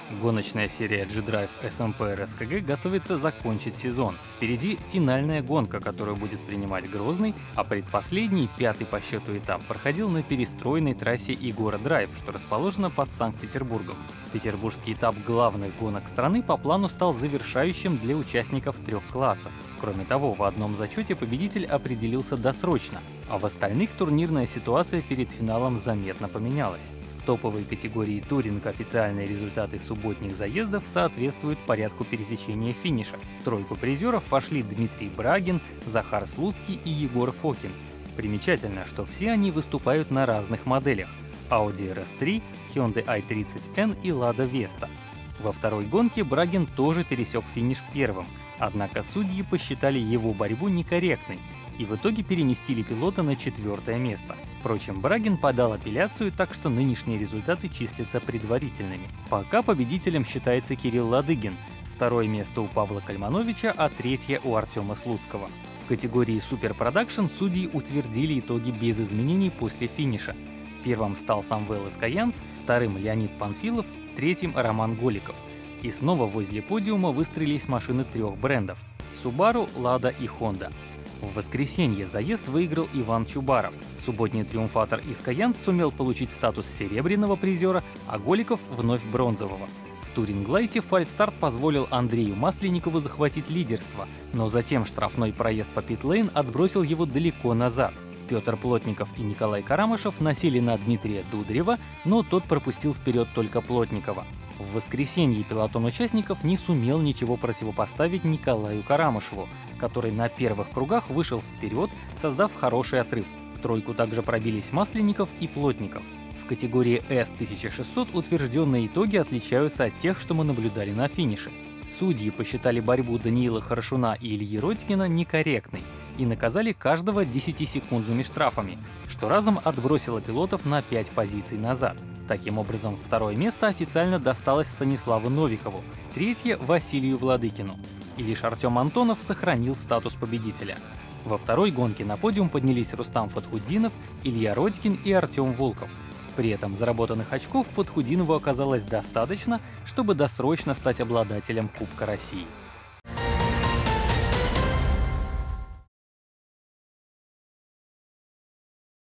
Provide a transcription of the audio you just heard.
Гоночная серия G-Drive SMP RSKG готовится закончить сезон. Впереди финальная гонка, которую будет принимать Грозный, а предпоследний, пятый по счету этап, проходил на перестроенной трассе Игора Драйв, что расположена под Санкт-Петербургом. Петербургский этап главных гонок страны по плану стал завершающим для участников трех классов. Кроме того, в одном зачете победитель определился досрочно, а в остальных турнирная ситуация перед финалом заметно поменялась. В топовой категории туринг официальные результаты субботних заездов соответствуют порядку пересечения финиша. В тройку призеров вошли Дмитрий Брагин, Захар Слуцкий и Егор Фокин. Примечательно, что все они выступают на разных моделях — Audi RS3, Hyundai i30N и Lada Vesta. Во второй гонке Брагин тоже пересек финиш первым, однако судьи посчитали его борьбу некорректной и в итоге переместили пилота на четвертое место. Впрочем, Брагин подал апелляцию, так что нынешние результаты числятся предварительными. Пока победителем считается Кирилл Ладыгин, второе место у Павла Кальмановича, а третье у Артема Слуцкого. В категории Super Production судьи утвердили итоги без изменений после финиша. Первым стал Самвел Искаянц, вторым Леонид Панфилов, третьим Роман Голиков. И снова возле подиума выстроились машины трех брендов — Subaru, Lada и Honda. В воскресенье заезд выиграл Иван Чубаров. Субботний триумфатор Искаянц сумел получить статус серебряного призера, а Голиков — вновь бронзового. В Туринг-Лайте фальстарт позволил Андрею Масленникову захватить лидерство, но затем штрафной проезд по пит-лейн отбросил его далеко назад. Петр Плотников и Николай Карамышев насели на Дмитрия Дударева, но тот пропустил вперед только Плотникова. В воскресенье пелотон участников не сумел ничего противопоставить Николаю Карамышеву, который на первых кругах вышел вперед, создав хороший отрыв. В тройку также пробились Масленников и Плотников. В категории S1600 утвержденные итоги отличаются от тех, что мы наблюдали на финише. Судьи посчитали борьбу Даниила Хорошуна и Ильи Родькина некорректной и наказали каждого 10-секундными штрафами, что разом отбросило пилотов на 5 позиций назад. Таким образом, второе место официально досталось Станиславу Новикову, третье — Василию Владыкину. И лишь Артем Антонов сохранил статус победителя. Во второй гонке на подиум поднялись Рустам Фатхуддинов, Илья Родькин и Артем Волков. При этом заработанных очков Фатхуддинову оказалось достаточно, чтобы досрочно стать обладателем Кубка России.